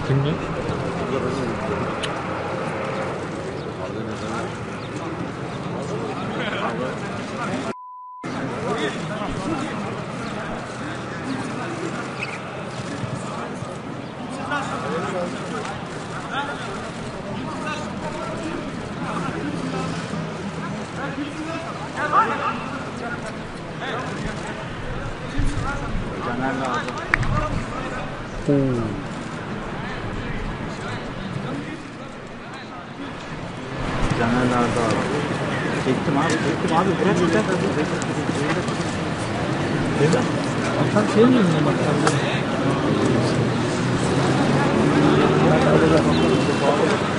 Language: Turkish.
Kimdi? Caner lazım. Caner nerede abi? Çektim abi. Bırak yeter. Neden? Atan şey mi yine bak?